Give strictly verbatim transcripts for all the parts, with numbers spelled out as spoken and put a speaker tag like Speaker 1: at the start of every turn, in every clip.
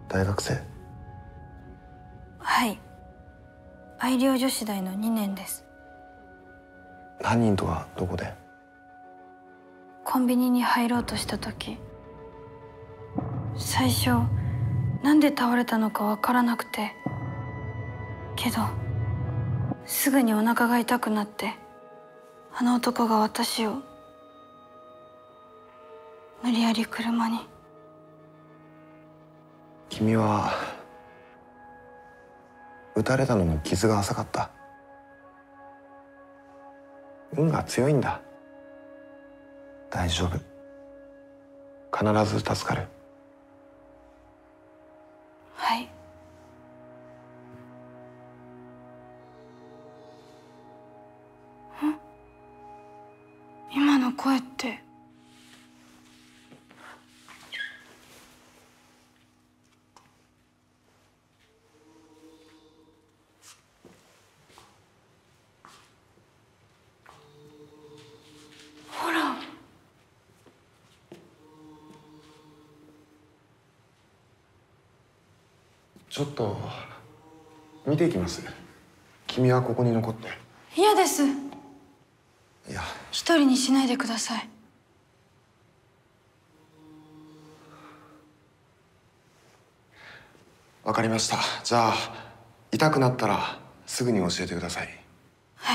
Speaker 1: 大学生？
Speaker 2: はい。愛稜女子大のにねんです。
Speaker 1: 犯人とはどこで？
Speaker 2: コンビニに入ろうとした時、最初なんで倒れたのかわからなくて、けどすぐにお腹が痛くなって、あの男が私を無理やり車に。
Speaker 1: 君は撃たれたのも傷が浅かった。運が強いんだ。大丈夫。必ず助かる。
Speaker 2: はい。ん？今の声って。ほら。
Speaker 1: ちょっと見ていきます。君はここに残って。
Speaker 2: 嫌です。
Speaker 1: いや、
Speaker 2: 一人にしないでください。
Speaker 1: わかりました。じゃあ痛くなったらすぐに教えてください。
Speaker 2: はい。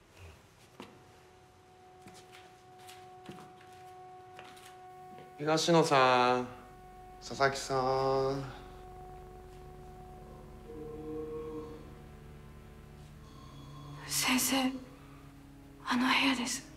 Speaker 1: 東野さん、佐々木さん。
Speaker 2: 先生、あの部屋です。